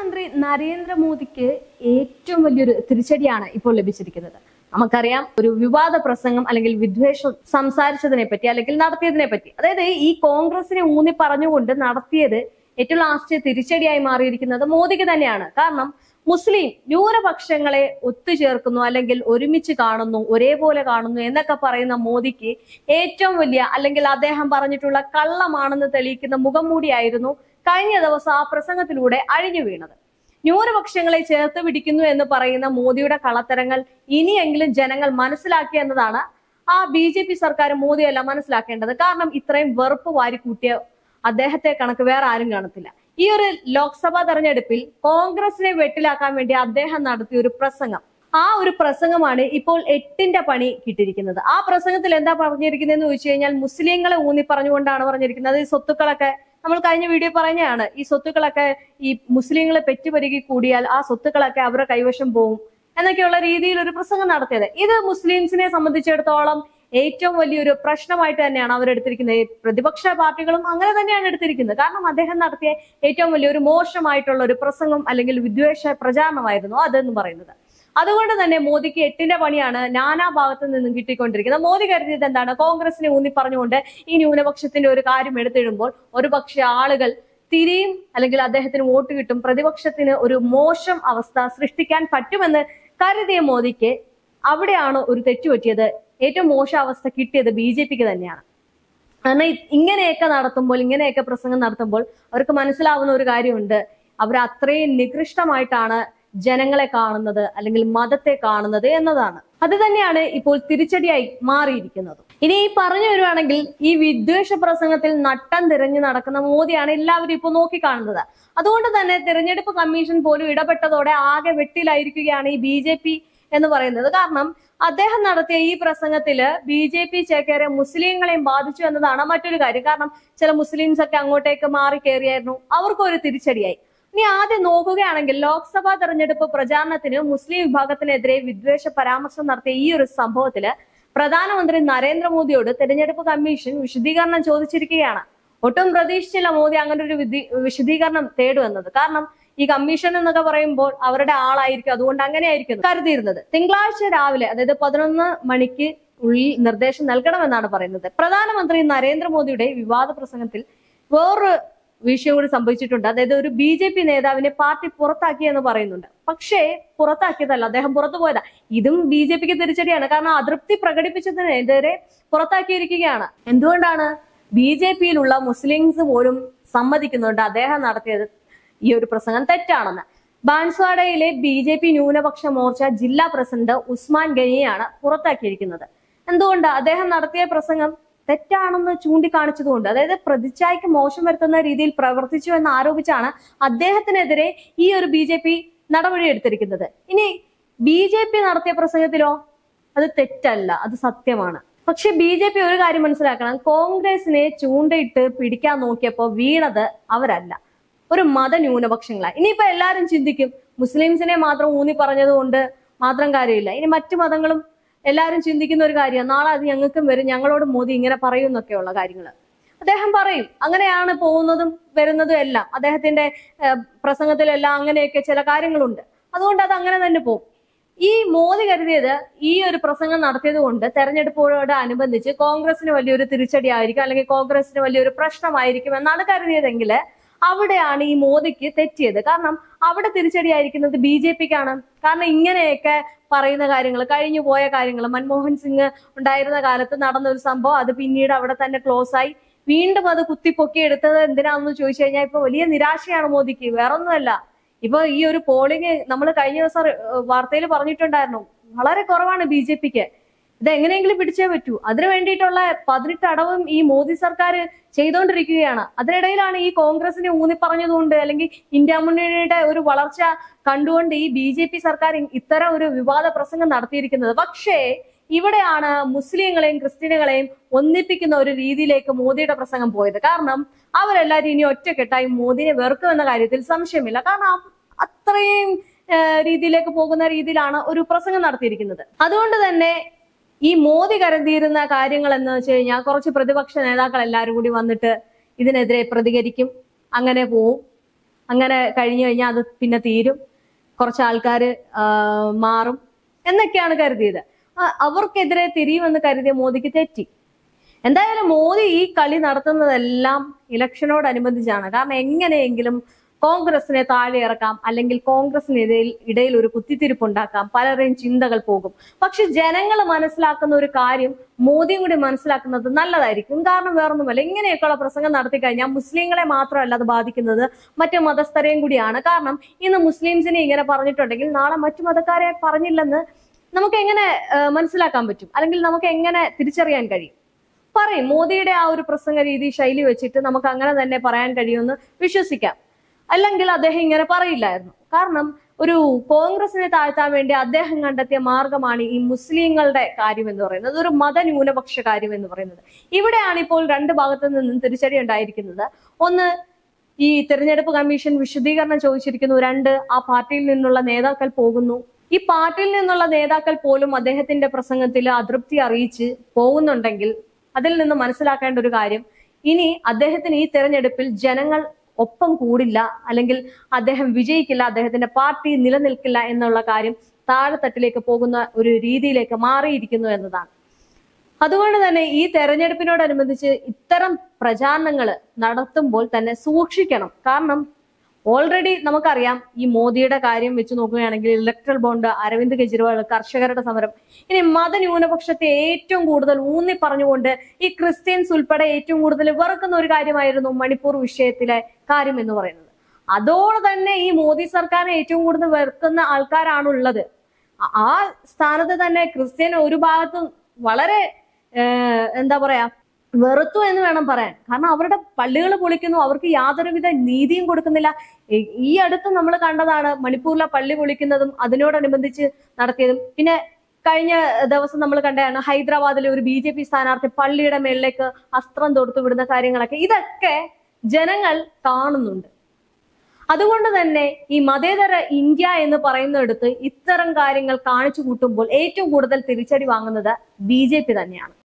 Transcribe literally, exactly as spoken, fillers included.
പ്രധാനമന്ത്രി നരേന്ദ്രമോദിക്ക് ഏറ്റവും വലിയൊരു തിരിച്ചടിയാണ് ഇപ്പോൾ ലഭിച്ചിരിക്കുന്നത്. നമുക്കറിയാം, ഒരു വിവാദ പ്രസംഗം അല്ലെങ്കിൽ വിദ്വേഷം സംസാരിച്ചതിനെ പറ്റി അല്ലെങ്കിൽ നടത്തിയതിനെ പറ്റി, അതായത് ഈ കോൺഗ്രസിനെ ഊന്നി പറഞ്ഞുകൊണ്ട് നടത്തിയത് ഏറ്റവും ലാസ്റ്റ് തിരിച്ചടിയായി മാറിയിരിക്കുന്നത് മോദിക്ക് തന്നെയാണ്. കാരണം മുസ്ലിം ന്യൂനപക്ഷങ്ങളെ ഒത്തുചേർക്കുന്നു അല്ലെങ്കിൽ ഒരുമിച്ച് കാണുന്നു, ഒരേപോലെ കാണുന്നു എന്നൊക്കെ പറയുന്ന മോദിക്ക് ഏറ്റവും വലിയ അല്ലെങ്കിൽ അദ്ദേഹം പറഞ്ഞിട്ടുള്ള കള്ളമാണെന്ന് തെളിയിക്കുന്ന മുഖംമൂടിയായിരുന്നു കഴിഞ്ഞ ദിവസം ആ പ്രസംഗത്തിലൂടെ അഴിഞ്ഞു വീണത്. ന്യൂനപക്ഷങ്ങളെ ചേർത്ത് പിടിക്കുന്നു എന്ന് പറയുന്ന മോദിയുടെ കളത്തരങ്ങൾ ഇനിയെങ്കിലും ജനങ്ങൾ മനസ്സിലാക്കി എന്നതാണ് ആ ബി ജെ പി സർക്കാർ മോദിയല്ല മനസ്സിലാക്കേണ്ടത്. കാരണം ഇത്രയും വെറുപ്പ് വാരിക്കൂട്ടിയ അദ്ദേഹത്തെ കണക്ക് വേറെ ആരും കാണത്തില്ല. ഈ ഒരു ലോക്സഭാ തെരഞ്ഞെടുപ്പിൽ കോൺഗ്രസിനെ വെട്ടിലാക്കാൻ വേണ്ടി അദ്ദേഹം നടത്തിയ ഒരു പ്രസംഗം, ആ ഒരു പ്രസംഗമാണ് ഇപ്പോൾ എട്ടിന്റെ പണി കിട്ടിയിരിക്കുന്നത്. ആ പ്രസംഗത്തിൽ എന്താ പറഞ്ഞിരിക്കുന്നതെന്ന് ചോദിച്ചു കഴിഞ്ഞാൽ, മുസ്ലിങ്ങളെ ഊന്നി പറഞ്ഞുകൊണ്ടാണ് പറഞ്ഞിരിക്കുന്നത്. ഈ സ്വത്തുക്കളൊക്കെ നമ്മൾ കഴിഞ്ഞ വീഡിയോ പറഞ്ഞതാണ്, ഈ സ്വത്തുക്കളൊക്കെ ഈ മുസ്ലിങ്ങളെ പെറ്റുപരുകി കൂടിയാൽ ആ സ്വത്തുക്കളൊക്കെ അവരുടെ കൈവശം പോകും എന്നൊക്കെയുള്ള രീതിയിൽ ഒരു പ്രസംഗം നടത്തിയത്. ഇത് മുസ്ലിംസിനെ സംബന്ധിച്ചിടത്തോളം ഏറ്റവും വലിയൊരു പ്രശ്നമായിട്ട് തന്നെയാണ് അവരെടുത്തിരിക്കുന്നത്. പ്രതിപക്ഷ പാർട്ടികളും അങ്ങനെ തന്നെയാണ് എടുത്തിരിക്കുന്നത്. കാരണം അദ്ദേഹം നടത്തിയ ഏറ്റവും വലിയൊരു മോശമായിട്ടുള്ള ഒരു പ്രസംഗം അല്ലെങ്കിൽ വിദ്വേഷ പ്രചാരണമായിരുന്നു അതെന്ന് പറയുന്നത്. അതുകൊണ്ട് തന്നെ മോദിക്ക് എട്ടിന്റെ പണിയാണ് നാനാ ഭാഗത്തു നിന്നും കിട്ടിക്കൊണ്ടിരിക്കുന്നത്. മോദി കരുതിയത് എന്താണ്? കോൺഗ്രസിനെ ഊന്നി പറഞ്ഞുകൊണ്ട് ഈ ന്യൂനപക്ഷത്തിന്റെ ഒരു കാര്യം എടുത്തിടുമ്പോൾ ഒരു പക്ഷെ ആളുകൾ തിരിയും അല്ലെങ്കിൽ അദ്ദേഹത്തിന് വോട്ട് കിട്ടും, പ്രതിപക്ഷത്തിന് ഒരു മോശം അവസ്ഥ സൃഷ്ടിക്കാൻ പറ്റുമെന്ന് കരുതിയ മോദിക്ക് അവിടെയാണ് ഒരു തെറ്റുപറ്റിയത്. ഏറ്റവും മോശം അവസ്ഥ കിട്ടിയത് ബി ജെ പിക്ക് തന്നെയാണ്. കാരണം ഇങ്ങനെയൊക്കെ നടത്തുമ്പോൾ, ഇങ്ങനെയൊക്കെ പ്രസംഗം നടത്തുമ്പോൾ അവർക്ക് മനസ്സിലാവുന്ന ഒരു കാര്യമുണ്ട്, അവർ അത്രയും നികൃഷ്ടമായിട്ടാണ് ജനങ്ങളെ കാണുന്നത് അല്ലെങ്കിൽ മതത്തെ കാണുന്നത് എന്നതാണ്. അത് തന്നെയാണ് ഇപ്പോൾ തിരിച്ചടിയായി മാറിയിരിക്കുന്നത്. ഇനി ഈ പറഞ്ഞു വരുവാണെങ്കിൽ, ഈ വിദ്വേഷ പ്രസംഗത്തിൽ നട്ടം തിരഞ്ഞു നടക്കുന്ന മോദിയാണ് എല്ലാവരും ഇപ്പോൾ നോക്കിക്കാണുന്നത്. അതുകൊണ്ട് തന്നെ തിരഞ്ഞെടുപ്പ് കമ്മീഷൻ പോലും ഇടപെട്ടതോടെ ആകെ വെട്ടിലായിരിക്കുകയാണ് ഈ ബി ജെ പി എന്ന് പറയുന്നത്. കാരണം അദ്ദേഹം നടത്തിയ ഈ പ്രസംഗത്തില് ബി ജെ പി ചേക്കേറെ മുസ്ലിങ്ങളെയും ബാധിച്ചു എന്നതാണ് മറ്റൊരു കാര്യം. കാരണം ചില മുസ്ലിംസ് ഒക്കെ അങ്ങോട്ടേക്ക് മാറി കയറിയായിരുന്നു, അവർക്കും ഒരു തിരിച്ചടിയായി. ഇനി ആദ്യം നോക്കുകയാണെങ്കിൽ, ലോക്സഭാ തെരഞ്ഞെടുപ്പ് പ്രചാരണത്തിന് മുസ്ലിം വിഭാഗത്തിനെതിരെ വിദ്വേഷ പരാമർശം നടത്തിയ ഈ ഒരു സംഭവത്തില് പ്രധാനമന്ത്രി നരേന്ദ്രമോദിയോട് തെരഞ്ഞെടുപ്പ് കമ്മീഷൻ വിശദീകരണം ചോദിച്ചിരിക്കുകയാണ്. ഒട്ടും പ്രതീക്ഷിച്ചില്ല മോദി അങ്ങനെ ഒരു വിശദീകരണം തേടുമെന്നത്. കാരണം ഈ കമ്മീഷൻ എന്നൊക്കെ പറയുമ്പോൾ അവരുടെ ആളായിരിക്കും, അതുകൊണ്ട് അങ്ങനെയായിരിക്കും കരുതിയിരുന്നത്. തിങ്കളാഴ്ച രാവിലെ, അതായത് പതിനൊന്ന് മണിക്ക് ഉള്ളിൽ നിർദ്ദേശം നൽകണമെന്നാണ് പറയുന്നത്. പ്രധാനമന്ത്രി നരേന്ദ്രമോദിയുടെ വിവാദ പ്രസംഗത്തിൽ വേറൊരു വിഷയം കൂടി സംഭവിച്ചിട്ടുണ്ട്. അതായത് ഒരു ബി ജെ പി നേതാവിനെ പാർട്ടി പുറത്താക്കി എന്ന് പറയുന്നുണ്ട്. പക്ഷേ പുറത്താക്കിയതല്ല, അദ്ദേഹം പുറത്തു പോയതാ. ഇതും ബി ജെ പിക്ക് തിരിച്ചടിയാണ്. കാരണം അതൃപ്തി പ്രകടിപ്പിച്ചതിനെതിരെ പുറത്താക്കിയിരിക്കുകയാണ്. എന്തുകൊണ്ടാണ്? ബി ജെ പിയിലുള്ള മുസ്ലിംസ് പോലും സമ്മതിക്കുന്നുണ്ട് അദ്ദേഹം നടത്തിയത് ഈ ഒരു പ്രസംഗം തെറ്റാണെന്ന്. ബാൻസ്വാഡയിലെ ബി ജെ പി ന്യൂനപക്ഷ മോർച്ച ജില്ലാ പ്രസിഡന്റ് ഉസ്മാൻ ഗനിയാണ് പുറത്താക്കിയിരിക്കുന്നത്. എന്തുകൊണ്ട്? അദ്ദേഹം നടത്തിയ പ്രസംഗം തെറ്റാണെന്ന് ചൂണ്ടിക്കാണിച്ചതുകൊണ്ട്. അതായത് പ്രതിച്ഛായക്ക് മോശം വരുത്തുന്ന രീതിയിൽ പ്രവർത്തിച്ചു എന്ന് ആരോപിച്ചാണ് അദ്ദേഹത്തിനെതിരെ ഈ ഒരു ബി ജെ പി നടപടി എടുത്തിരിക്കുന്നത്. ഇനി ബി ജെ പി നടത്തിയ പ്രസംഗത്തിലോ അത് തെറ്റല്ല, അത് സത്യമാണ്. പക്ഷെ ബി ജെ പി ഒരു കാര്യം മനസ്സിലാക്കണം, കോൺഗ്രസിനെ ചൂണ്ടയിട്ട് പിടിക്കാൻ നോക്കിയപ്പോ വീണത് അവരല്ല, ഒരു മത ന്യൂനപക്ഷങ്ങളാണ്. ഇനിയിപ്പോ എല്ലാരും ചിന്തിക്കും, മുസ്ലിംസിനെ മാത്രം ഊന്നി പറഞ്ഞത് കൊണ്ട് മാത്രം കാര്യമില്ല, ഇനി മറ്റു മതങ്ങളും എല്ലാവരും ചിന്തിക്കുന്ന ഒരു കാര്യം, നാളെ അത് ഞങ്ങൾക്കും വരും, ഞങ്ങളോട് മോദി ഇങ്ങനെ പറയും എന്നൊക്കെയുള്ള കാര്യങ്ങൾ അദ്ദേഹം പറയും. അങ്ങനെയാണ് പോകുന്നതും വരുന്നതും എല്ലാം. അദ്ദേഹത്തിന്റെ പ്രസംഗത്തിലെല്ലാം അങ്ങനെയൊക്കെ ചില കാര്യങ്ങളുണ്ട്. അതുകൊണ്ട് അത് അങ്ങനെ തന്നെ പോകും. ഈ മോദി കരുതിയത് ഈ ഒരു പ്രസംഗം നടത്തിയത് കൊണ്ട് തെരഞ്ഞെടുപ്പോട് അനുബന്ധിച്ച് കോൺഗ്രസിന് വലിയൊരു തിരിച്ചടിയായിരിക്കും അല്ലെങ്കിൽ കോൺഗ്രസിന് വലിയൊരു പ്രശ്നമായിരിക്കും എന്നാണ് കരുതിയതെങ്കിൽ അവിടെയാണ് ഈ മോദിക്ക് തെറ്റിയത്. കാരണം അവിടെ തിരിച്ചടിയായിരിക്കുന്നത് ബി ജെ പിക്കാണ്. കാരണം ഇങ്ങനെയൊക്കെ പറയുന്ന കാര്യങ്ങൾ, കഴിഞ്ഞു പോയ കാര്യങ്ങൾ, മൻമോഹൻ സിംഗ് ഉണ്ടായിരുന്ന കാലത്ത് നടന്ന ഒരു സംഭവം, അത് പിന്നീട് അവിടെ തന്നെ ക്ലോസ് ആയി. വീണ്ടും അത് കുത്തിപ്പൊക്കി എടുത്തത് എന്തിനാണെന്ന് ചോദിച്ചു കഴിഞ്ഞാൽ ഇപ്പൊ വലിയ നിരാശയാണ് മോദിക്ക്, വേറൊന്നുമല്ല. ഇപ്പൊ ഈ ഒരു പോളിംഗ് നമ്മൾ കഴിഞ്ഞ ദിവസം വാർത്തയിൽ പറഞ്ഞിട്ടുണ്ടായിരുന്നു, വളരെ കുറവാണ് ബി ജെ പിക്ക്. ഇത് എങ്ങനെയെങ്കിലും പിടിച്ചേ പറ്റൂ. അതിനു വേണ്ടിയിട്ടുള്ള പതിനെട്ട് അടവും ഈ മോദി സർക്കാർ ചെയ്തുകൊണ്ടിരിക്കുകയാണ്. അതിനിടയിലാണ് ഈ കോൺഗ്രസിനെ ഊന്നി പറഞ്ഞതുകൊണ്ട് അല്ലെങ്കിൽ ഇന്ത്യ മുന്നണിയുടെ ഒരു വളർച്ച കണ്ടുകൊണ്ട് ഈ ബി ജെ പി സർക്കാർ ഇത്തരം ഒരു വിവാദ പ്രസംഗം നടത്തിയിരിക്കുന്നത്. പക്ഷേ ഇവിടെയാണ് മുസ്ലിങ്ങളെയും ക്രിസ്ത്യനുകളെയും ഒന്നിപ്പിക്കുന്ന ഒരു രീതിയിലേക്ക് മോദിയുടെ പ്രസംഗം പോയത്. കാരണം അവരെല്ലാവരും ഇനി ഒറ്റക്കെട്ടായി മോദിനെ വെറുക്കുമെന്ന കാര്യത്തിൽ സംശയമില്ല. കാരണം അത്രയും രീതിയിലേക്ക് പോകുന്ന രീതിയിലാണ് ഒരു പ്രസംഗം നടത്തിയിരിക്കുന്നത്. അതുകൊണ്ട് തന്നെ ഈ മോദി കരുതിയിരുന്ന കാര്യങ്ങൾ എന്ന് വെച്ച് കഴിഞ്ഞാൽ കുറച്ച് പ്രതിപക്ഷ നേതാക്കൾ എല്ലാവരും കൂടി വന്നിട്ട് ഇതിനെതിരെ പ്രതികരിക്കും, അങ്ങനെ പോവും. അങ്ങനെ കഴിഞ്ഞു കഴിഞ്ഞാൽ അത് പിന്നെ തീരും, കുറച്ച് ആൾക്കാർ മാറും എന്നൊക്കെയാണ് കരുതിയത്. അവർക്കെതിരെ തിരിയുമെന്ന് കരുതിയ മോദിക്ക് തെറ്റി. എന്തായാലും മോദി ഈ കളി നടത്തുന്നതെല്ലാം ഇലക്ഷനോടനുബന്ധിച്ചാണ്. കാരണം എങ്ങനെയെങ്കിലും കോൺഗ്രസിനെ താഴെ ഇറക്കാം, അല്ലെങ്കിൽ കോൺഗ്രസിനിടയിൽ ഇടയിൽ ഒരു കുത്തിത്തിരിപ്പുണ്ടാക്കാം, പലരുടെയും ചിന്തകൾ പോകും. പക്ഷെ ജനങ്ങൾ മനസ്സിലാക്കുന്ന ഒരു കാര്യം മോദിയും കൂടി മനസ്സിലാക്കുന്നത് നല്ലതായിരിക്കും. കാരണം വേറൊന്നുമല്ല, ഇങ്ങനെയൊക്കെയുള്ള പ്രസംഗം നടത്തി കഴിഞ്ഞാൽ മുസ്ലിങ്ങളെ മാത്രമല്ല അത് ബാധിക്കുന്നത്, മറ്റു മതസ്ഥരെയും കൂടിയാണ്. കാരണം ഇന്ന് മുസ്ലിംസിനെ ഇങ്ങനെ പറഞ്ഞിട്ടുണ്ടെങ്കിൽ നാളെ മറ്റു മതക്കാരെ പറഞ്ഞില്ലെന്ന് നമുക്ക് എങ്ങനെ മനസ്സിലാക്കാൻ പറ്റും, അല്ലെങ്കിൽ നമുക്ക് എങ്ങനെ തിരിച്ചറിയാൻ കഴിയും? പറയും, മോദിയുടെ ആ ഒരു പ്രസംഗ രീതി ശൈലി വെച്ചിട്ട് നമുക്ക് അങ്ങനെ തന്നെ പറയാൻ കഴിയുമെന്ന് വിശ്വസിക്കാം. അല്ലെങ്കിൽ അദ്ദേഹം ഇങ്ങനെ പറയില്ലായിരുന്നു. കാരണം ഒരു കോൺഗ്രസിനെ താഴ്ത്താൻ വേണ്ടി അദ്ദേഹം കണ്ടെത്തിയ മാർഗമാണ് ഈ മുസ്ലിങ്ങളുടെ കാര്യം എന്ന് പറയുന്നത്, ഒരു മതന്യൂനപക്ഷ കാര്യം എന്ന് പറയുന്നത്. ഇവിടെയാണ് ഇപ്പോൾ രണ്ട് ഭാഗത്തു നിന്നും തിരിച്ചടി ഉണ്ടായിരിക്കുന്നത്. ഒന്ന്, ഈ തെരഞ്ഞെടുപ്പ് കമ്മീഷൻ വിശദീകരണം ചോദിച്ചിരിക്കുന്നു. രണ്ട്, ആ പാർട്ടിയിൽ നിന്നുള്ള നേതാക്കൾ പോകുന്നു. ഈ പാർട്ടിയിൽ നിന്നുള്ള നേതാക്കൾ പോലും അദ്ദേഹത്തിന്റെ പ്രസംഗത്തിൽ അതൃപ്തി അറിയിച്ച് പോകുന്നുണ്ടെങ്കിൽ അതിൽ നിന്ന് മനസ്സിലാക്കേണ്ട ഒരു കാര്യം, ഇനി അദ്ദേഹത്തിന് ഈ തെരഞ്ഞെടുപ്പിൽ ജനങ്ങൾ ഒപ്പം കൂടില്ല, അല്ലെങ്കിൽ അദ്ദേഹം വിജയിക്കില്ല, അദ്ദേഹത്തിന്റെ പാർട്ടി നിലനിൽക്കില്ല എന്നുള്ള കാര്യം താഴെത്തട്ടിലേക്ക് പോകുന്ന ഒരു രീതിയിലേക്ക് മാറിയിരിക്കുന്നു എന്നതാണ്. അതുകൊണ്ട് തന്നെ ഈ തെരഞ്ഞെടുപ്പിനോടനുബന്ധിച്ച് ഇത്തരം പ്രചാരണങ്ങൾ നടത്തുമ്പോൾ തന്നെ സൂക്ഷിക്കണം. കാരണം ഓൾറെഡി നമുക്കറിയാം, ഈ മോദിയുടെ കാര്യം വെച്ച് നോക്കുകയാണെങ്കിൽ ഇലക്ട്രൽ ബോണ്ട്, അരവിന്ദ് കെജ്രിവാൾ, കർഷകരുടെ സമരം, ഇനി മതന്യൂനപക്ഷത്തെ ഏറ്റവും കൂടുതൽ ഊന്നി പറഞ്ഞുകൊണ്ട് ഈ ക്രിസ്ത്യൻസ് ഉൾപ്പെടെ ഏറ്റവും കൂടുതൽ വെറുക്കുന്ന ഒരു കാര്യമായിരുന്നു മണിപ്പൂർ വിഷയത്തിലെ കാര്യം എന്ന് പറയുന്നത്. അതോടെ തന്നെ ഈ മോദി സർക്കാരിനെ ഏറ്റവും കൂടുതൽ വെറുക്കുന്ന ആൾക്കാരാണുള്ളത്. ആ സ്ഥാനത്ത് തന്നെ ക്രിസ്ത്യൻ ഒരു ഭാഗത്തും വളരെ എന്താ പറയാ വെറുത്തു എന്ന് വേണം പറയാൻ. കാരണം അവരുടെ പള്ളികൾ പൊളിക്കുന്നു, അവർക്ക് യാതൊരുവിധ നീതിയും കൊടുക്കുന്നില്ല. ഈ അടുത്ത് നമ്മൾ കണ്ടതാണ് മണിപ്പൂരിലെ പള്ളി പൊളിക്കുന്നതും അതിനോടനുബന്ധിച്ച് നടത്തിയതും. പിന്നെ കഴിഞ്ഞ ദിവസം നമ്മൾ കണ്ടതാണ് ഹൈദരാബാദിലെ ഒരു ബി ജെ പി സ്ഥാനാർത്ഥി പള്ളിയുടെ മേളിലേക്ക് അസ്ത്രം തൊടുത്തു വിടുന്ന കാര്യങ്ങളൊക്കെ. ഇതൊക്കെ ജനങ്ങൾ കാണുന്നുണ്ട്. അതുകൊണ്ട് തന്നെ ഈ മതേതര ഇന്ത്യ എന്ന് പറയുന്നിടത്ത് ഇത്തരം കാര്യങ്ങൾ കാണിച്ചു കൂട്ടുമ്പോൾ ഏറ്റവും കൂടുതൽ തിരിച്ചടി വാങ്ങുന്നത് ബി ജെ പി തന്നെയാണ്.